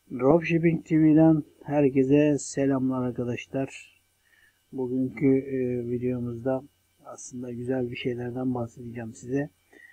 Dropshipping TV'den herkese selamlar arkadaşlar. Bugünkü videomuzda aslında güzel bir şeylerden bahsedeceğim size.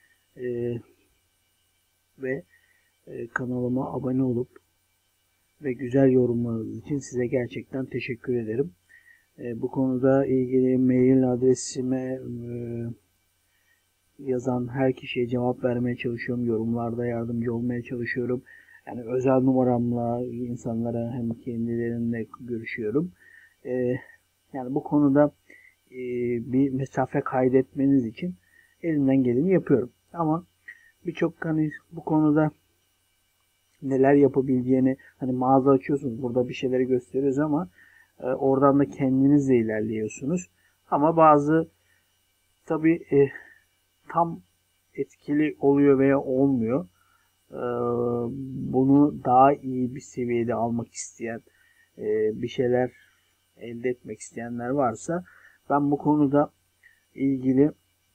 Ve kanalıma abone olup ve güzel yorumlarınız için size gerçekten teşekkür ederim. Bu konuda ilgili mail adresime yazan her kişiye cevap vermeye çalışıyorum. Yorumlarda yardımcı olmaya çalışıyorum. Yani özel numaramla insanlara hem kendilerinle görüşüyorum. Yani bu konuda bir mesafe kaydetmeniz için elimden geleni yapıyorum. Ama birçok bu konuda neler yapabileceğini, hani mağaza açıyorsunuz, burada bir şeyleri gösteriyoruz ama oradan da kendinizle ilerliyorsunuz. Ama bazı tabii tam etkili oluyor veya olmuyor. Bunu daha iyi bir seviyede almak isteyen, bir şeyler elde etmek isteyenler varsa ben bu konuda ilgili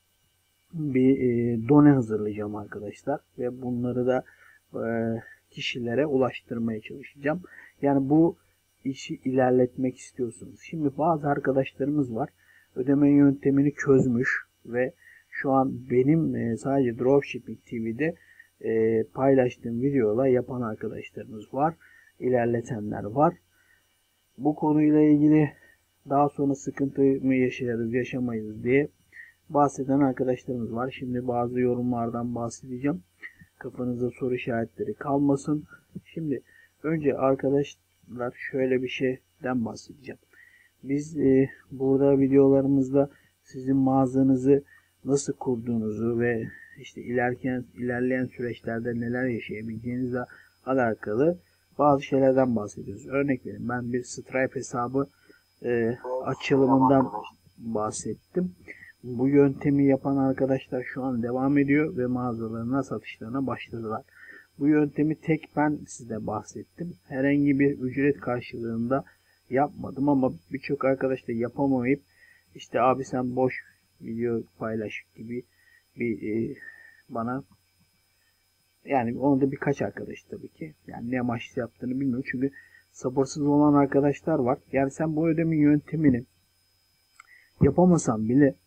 bir done hazırlayacağım arkadaşlar ve bunları da kişilere ulaştırmaya çalışacağım. Yani bu işi ilerletmek istiyorsunuz. Şimdi bazı arkadaşlarımız var, ödeme yöntemini çözmüş ve şu an benim sadece Dropshipping TV'de paylaştığım videolar yapan arkadaşlarımız var. İlerletenler var. Bu konuyla ilgili daha sonra sıkıntı mı yaşarız, yaşamayız diye bahseden arkadaşlarımız var. Şimdi bazı yorumlardan bahsedeceğim. Kafanızda soru işaretleri kalmasın. Şimdi önce arkadaşlar şöyle bir şeyden bahsedeceğim. Biz burada videolarımızda sizin mağazanızı nasıl kurduğunuzu ve işte ilerleyen süreçlerde neler yaşayabileceğinizle alakalı bazı şeylerden bahsediyoruz. Örnek verin, ben bir Stripe hesabı açılımından bahsettim. Bu yöntemi yapan arkadaşlar şu an devam ediyor ve mağazalarına satışlarına başladılar. Bu yöntemi tek ben size bahsettim. Herhangi bir ücret karşılığında yapmadım ama birçok arkadaş da yapamayıp işte abi sen boş video paylaş gibi bir bana, yani onu da birkaç arkadaş tabii ki, yani ne amaçlı yaptığını bilmiyorum çünkü sabırsız olan arkadaşlar var. Yani sen bu ödeme yöntemini yapamasan bile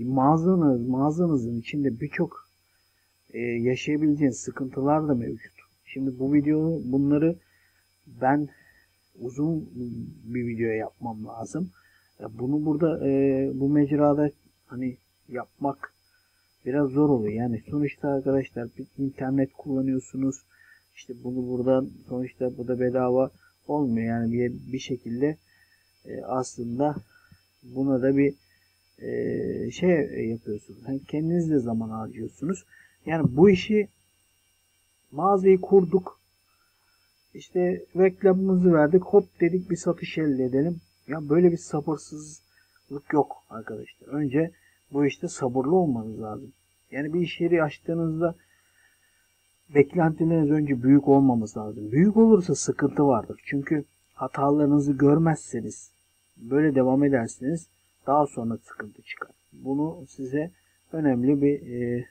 mağazanızın içinde birçok yaşayabileceğiniz sıkıntılar da mevcut. Şimdi bunları ben uzun bir video yapmam lazım. Bunu burada bu mecrada hani yapmak biraz zor oluyor. Yani sonuçta arkadaşlar bir internet kullanıyorsunuz. İşte bunu buradan, sonuçta bu da bedava olmuyor. Yani bir şekilde aslında buna da bir şey yapıyorsunuz. Yani kendiniz de zaman harcıyorsunuz. Yani bu işi, mağazayı kurduk. İşte reklamımızı verdik. Hop dedik bir satış elde edelim. Ya böyle bir sabırsızlık yok arkadaşlar. Önce bu işte sabırlı olmanız lazım. Yani bir iş yeri açtığınızda beklentileriniz önce büyük olmaması lazım. Büyük olursa sıkıntı vardır. Çünkü hatalarınızı görmezseniz, böyle devam ederseniz daha sonra sıkıntı çıkar. Bunu size önemli bir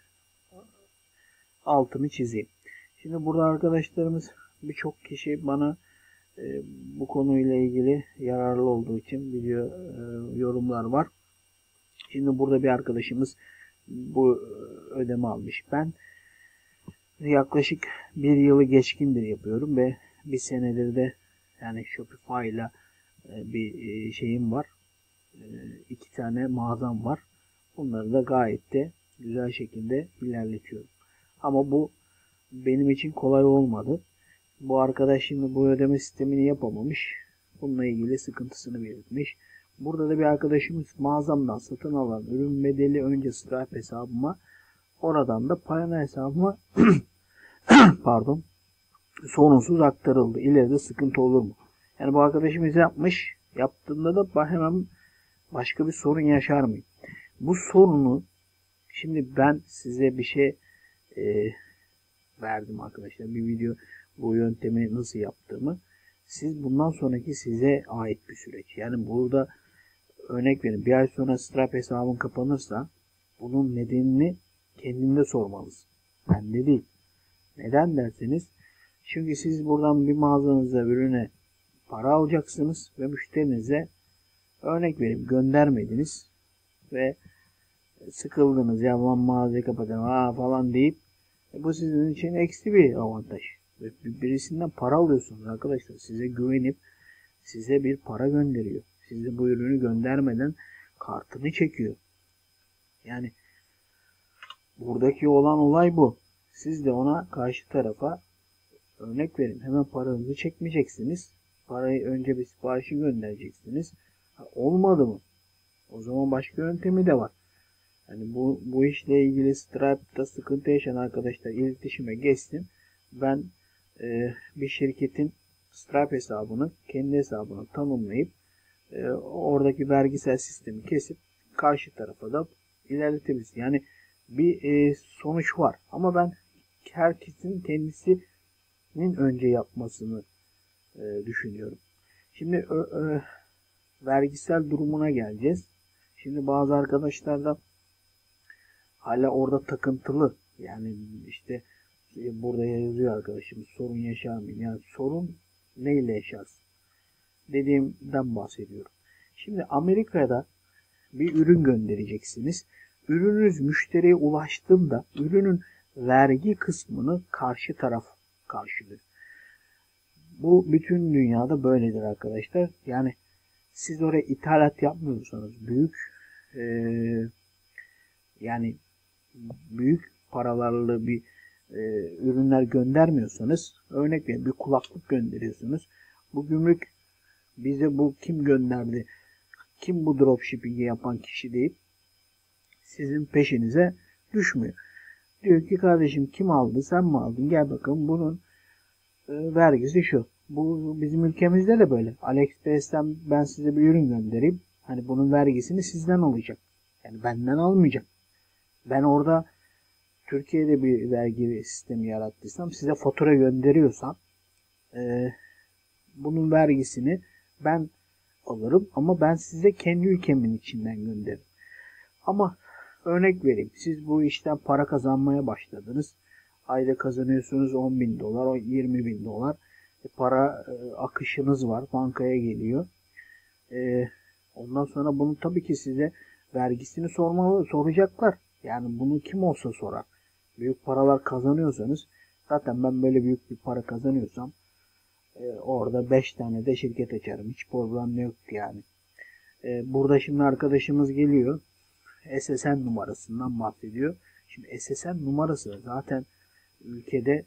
altını çizeyim. Şimdi burada arkadaşlarımız, birçok kişi bana bu konuyla ilgili yararlı olduğu için video yorumlar var. Şimdi burada bir arkadaşımız bu ödeme almış. Ben yaklaşık bir yılı geçkindir yapıyorum ve bir senedir de yani Shopify ile bir şeyim var. 2 tane mağazam var. Bunları da gayet de güzel şekilde ilerletiyorum. Ama bu benim için kolay olmadı. Bu arkadaş şimdi bu ödeme sistemini yapamamış. Bununla ilgili sıkıntısını belirtmiş. Burada da bir arkadaşımız mağazamdan satın alan ürün bedeli önce Stripe hesabıma, oradan da Payoneer hesabıma pardon, sorunsuz aktarıldı. İleride sıkıntı olur mu? Yani bu arkadaşımız yapmış. Yaptığında da hemen başka bir sorun yaşar mıyım? Bu sorunu, şimdi ben size bir şey verdim arkadaşlar. Bir video, bu yöntemi nasıl yaptığımı. Siz bundan sonraki size ait bir süreç. Yani burada örnek verin, bir ay sonra Stripe hesabın kapanırsa bunun nedenini kendinde sormalısın. Bende değil. Neden derseniz, Çünkü siz buradan bir mağazanıza ürüne para alacaksınız ve müşterinize, örnek vereyim, göndermediniz ve sıkıldınız, ya ben mağazayı kapatalım falan deyip bu sizin için eksi bir avantaj. Ve birisinden para alıyorsunuz arkadaşlar. Size güvenip size bir para gönderiyor. Size bu ürünü göndermeden kartını çekiyor. Yani buradaki olan olay bu. Siz de ona, karşı tarafa, örnek verin, hemen paranızı çekmeyeceksiniz. Parayı önce bir siparişi göndereceksiniz. Olmadı mı? O zaman başka yöntemi de var. Yani bu işle ilgili Stripe'da sıkıntı yaşayan arkadaşlar iletişime geçsin. Ben bir şirketin Stripe hesabını kendi hesabına tanımlayıp oradaki vergisel sistemi kesip karşı tarafa da ilerletebiliriz. Yani bir sonuç var. Ama ben herkesin kendisinin önce yapmasını düşünüyorum. Şimdi vergisel durumuna geleceğiz. Şimdi bazı arkadaşlar da hala orada takıntılı. Yani işte burada yazıyor arkadaşım, sorun yaşar mıyım? Yani sorun neyle yaşarsın? Dediğimden bahsediyorum. Şimdi Amerika'da bir ürün göndereceksiniz. Ürününüz müşteriye ulaştığında ürünün vergi kısmını karşı taraf karşılıyor. Bu bütün dünyada böyledir arkadaşlar. Yani siz oraya ithalat yapmıyorsanız, yani büyük paralarla bir ürünler göndermiyorsanız, örnek verin bir kulaklık gönderiyorsunuz. Bu gümrük bize bu kim gönderdi, kim bu dropshipping'i yapan kişi deyip sizin peşinize düşmüyor. Diyor ki kardeşim, kim aldı, sen mi aldın, gel bakalım bunun vergisi şu. Bu bizim ülkemizde de böyle. AliExpress'ten ben size bir ürün göndereyim. Hani bunun vergisini sizden alacak. Yani benden almayacak. Ben orada Türkiye'de bir vergi sistemi yarattıysam, size fatura gönderiyorsam bunun vergisini ben alırım ama ben size kendi ülkemin içinden gönderirim. Ama örnek vereyim, siz bu işten para kazanmaya başladınız. Ayda kazanıyorsunuz 10.000 dolar, 20.000 dolar. Para akışınız var, bankaya geliyor. Ondan sonra bunu tabii ki size vergisini soracaklar. Yani bunu kim olsa sorar. Büyük paralar kazanıyorsanız, zaten ben böyle büyük bir para kazanıyorsam orada 5 tane de şirket açarım. Hiç problem yok yani. Burada şimdi arkadaşımız geliyor. SSN numarasından bahsediyor. Şimdi SSN numarası zaten ülkede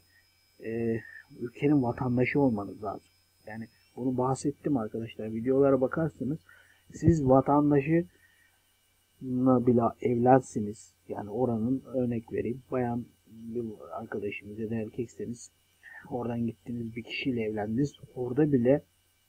ülkenin vatandaşı olmanız lazım. Yani bunu bahsettim arkadaşlar. Videolara bakarsınız. Siz vatandaşı bile evlatsınız. Yani oranın, örnek vereyim, bayan bir arkadaşımız ya da erkekseniz, oradan gittiniz bir kişiyle evlendiniz. Orada bile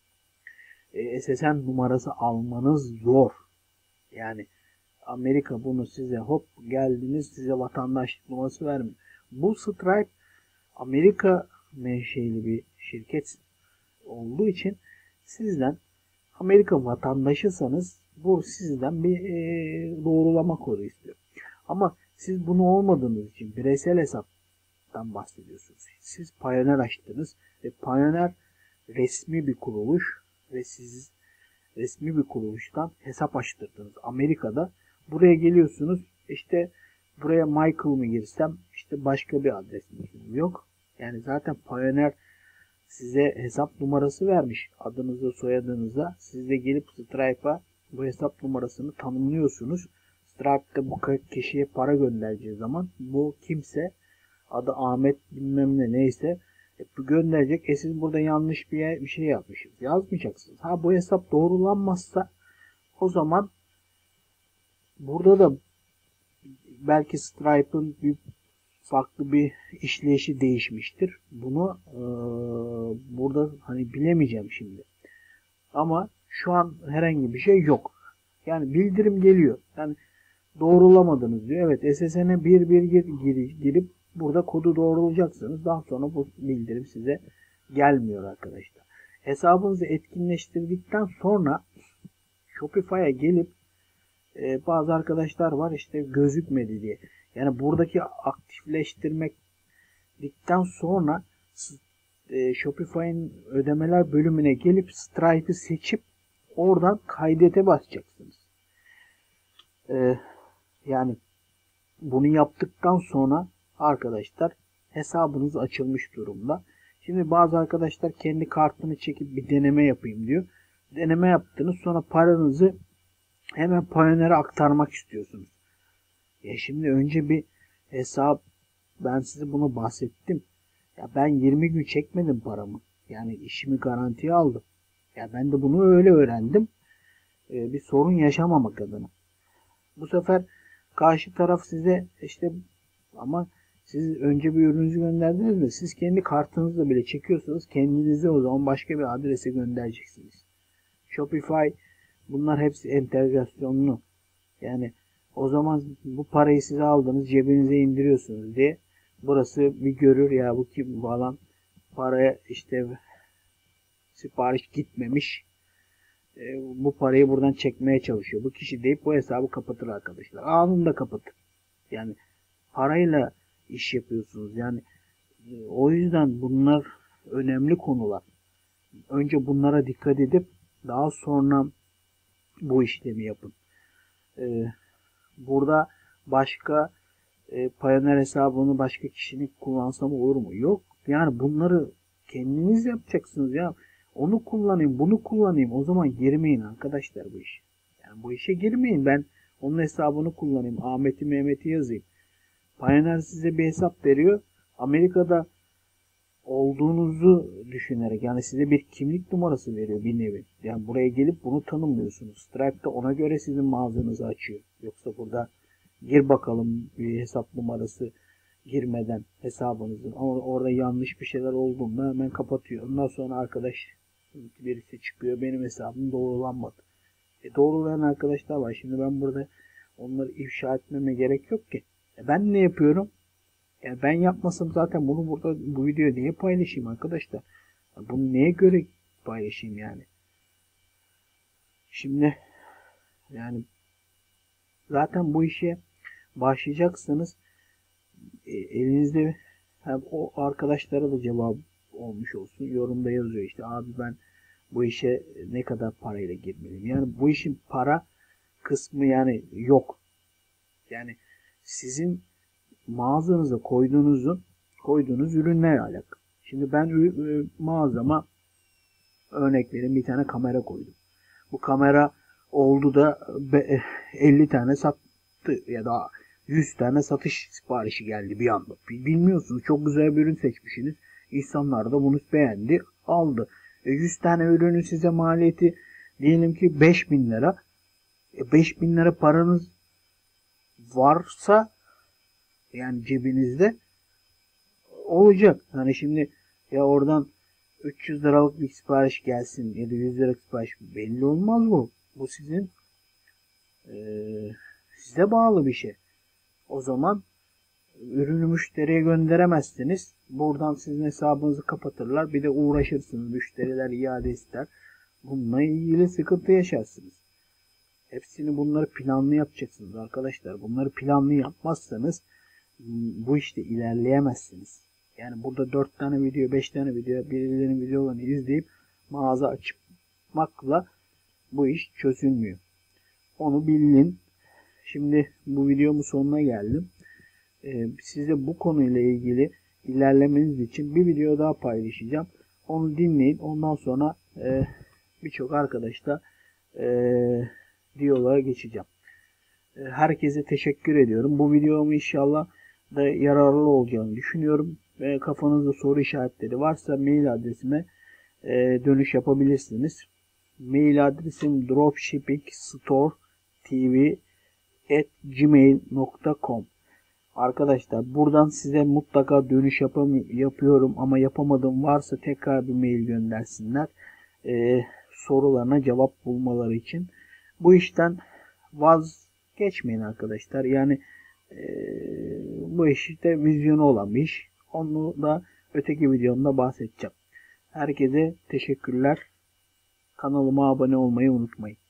SSN numarası almanız zor. Yani Amerika bunu size hop geldiniz, size vatandaşlık numarası vermiyor. Bu Stripe Amerika menşeli bir şirket olduğu için sizden, Amerika vatandaşıysanız, bu sizden bir doğrulama kodu istiyor. Ama siz bunu olmadığınız için bireysel hesaptan bahsediyorsunuz. Siz Payoneer açtınız ve Payoneer resmi bir kuruluş ve siz resmi bir kuruluştan hesap açtırdınız Amerika'da. Buraya geliyorsunuz, işte buraya Michael mı girsem, işte başka bir adres mi? Yok. Yani zaten Payoneer size hesap numarası vermiş. Adınıza, soyadınıza. Siz de gelip Stripe'a bu hesap numarasını tanımlıyorsunuz. Stripe'da bu kişiye para göndereceği zaman bu kimse, adı Ahmet bilmem ne neyse, gönderecek. Siz burada yanlış bir şey yapmışsınız. Yazmayacaksınız. Ha, bu hesap doğrulanmazsa o zaman burada da belki Stripe'ın farklı bir işleyişi değişmiştir. Bunu burada hani bilemeyeceğim şimdi. Ama şu an herhangi bir şey yok. Yani bildirim geliyor. Yani doğrulamadınız diyor. Evet, SSN'e bir girip burada kodu doğrulayacaksınız. Daha sonra bu bildirim size gelmiyor arkadaşlar. Hesabınızı etkinleştirdikten sonra Shopify'a gelip bazı arkadaşlar var işte gözükmedi diye. Yani buradaki aktifleştirmekten sonra Shopify'in ödemeler bölümüne gelip Stripe'ı seçip oradan kaydete basacaksınız. Yani bunu yaptıktan sonra arkadaşlar hesabınız açılmış durumda. Şimdi bazı arkadaşlar kendi kartını çekip bir deneme yapayım diyor. Deneme yaptınız, sonra paranızı hemen Payoneer'e aktarmak istiyorsunuz. Şimdi önce bir hesap, ben size bunu bahsettim. Ya ben 20 gün çekmedim paramı. Yani işimi garantiye aldım. Ya ben de bunu öyle öğrendim. Bir sorun yaşamamak adına. Bu sefer karşı taraf size işte, ama siz önce bir ürününüzü gönderdiniz mi? Siz kendi kartınızla bile çekiyorsanız kendinize o zaman başka bir adrese göndereceksiniz. Shopify, bunlar hepsi entegrasyonlu. Yani o zaman bu parayı size aldınız, cebinize indiriyorsunuz diye burası bir görür, ya bu kim falan, paraya işte sipariş gitmemiş, bu parayı buradan çekmeye çalışıyor bu kişi deyip bu hesabı kapatır arkadaşlar. Anında kapatır. Yani parayla iş yapıyorsunuz. Yani o yüzden bunlar önemli konular. Önce bunlara dikkat edip daha sonra bu işlemi yapın. Burada başka Payoneer hesabını başka kişinin kullansam olur mu? Yok. Yani bunları kendiniz yapacaksınız ya. Onu kullanayım, bunu kullanayım. O zaman girmeyin arkadaşlar bu işe. Yani bu işe girmeyin. Ben onun hesabını kullanayım. Ahmet'i Mehmet'i yazayım. Payoneer size bir hesap veriyor. Amerika'da olduğunuzu düşünerek, yani size bir kimlik numarası veriyor bir nevi. Yani buraya gelip bunu tanımlıyorsunuz. Stripe de ona göre sizin mağazanızı açıyor. Yoksa burada gir bakalım bir hesap numarası girmeden hesabınızı. Ama orada yanlış bir şeyler olduğunda hemen kapatıyor. Ondan sonra arkadaş birisi çıkıyor, benim hesabım doğrulanmadı. Doğrulayan arkadaşlar var. Şimdi ben burada onları ifşa etmeme gerek yok ki. Ben ne yapıyorum? Yani ben yapmasam zaten bunu burada, bu videoyu niye paylaşayım arkadaşlar? Bunu neye göre paylaşayım yani? Şimdi yani zaten bu işe başlayacaksanız elinizde hem o arkadaşlara da cevap olmuş olsun. Yorumda yazıyor işte, abi ben bu işe ne kadar parayla girmeliyim? Yani bu işin para kısmı yani yok. Yani sizin mağazanıza koyduğunuz ürünlerle alakalı. Şimdi ben mağazama örnek vereyim, bir tane kamera koydum. Bu kamera oldu da 50 tane sattı ya da 100 tane satış siparişi geldi bir anda. Bilmiyorsunuz, çok güzel bir ürün seçmişsiniz. İnsanlar da bunu beğendi, aldı. 100 tane ürünün size maliyeti diyelim ki 5.000 lira. 5.000 lira paranız varsa yani cebinizde olacak. Hani şimdi ya oradan 300 liralık bir sipariş gelsin ya da 100 liralık sipariş, belli olmaz bu. Bu sizin size bağlı bir şey. O zaman ürünü müşteriye gönderemezsiniz. Buradan sizin hesabınızı kapatırlar. Bir de uğraşırsınız. Müşteriler iade ister. Bununla ilgili sıkıntı yaşarsınız. Hepsini, bunları planlı yapacaksınız arkadaşlar. Bunları planlı yapmazsanız bu işte ilerleyemezsiniz. Yani burada 4 tane video, 5 tane video, birilerinin videolarını izleyip mağaza açmakla bu iş çözülmüyor. Onu bilin. Şimdi bu videomun sonuna geldim. Size bu konuyla ilgili ilerlemeniz için bir video daha paylaşacağım. Onu dinleyin. Ondan sonra birçok arkadaşla diyaloğa geçeceğim. Herkese teşekkür ediyorum. Bu videomu inşallah da yararlı olacağını düşünüyorum. Ve kafanızda soru işaretleri varsa mail adresime dönüş yapabilirsiniz. Mail adresim dropshippingstoretv@gmail.com. Arkadaşlar buradan size mutlaka dönüş yapıyorum ama yapamadığım varsa tekrar bir mail göndersinler. Sorularına cevap bulmaları için. Bu işten vazgeçmeyin arkadaşlar. Yani bu işte vizyonu olan bir iş. Onu da öteki videomda bahsedeceğim. Herkese teşekkürler. Kanalıma abone olmayı unutmayın.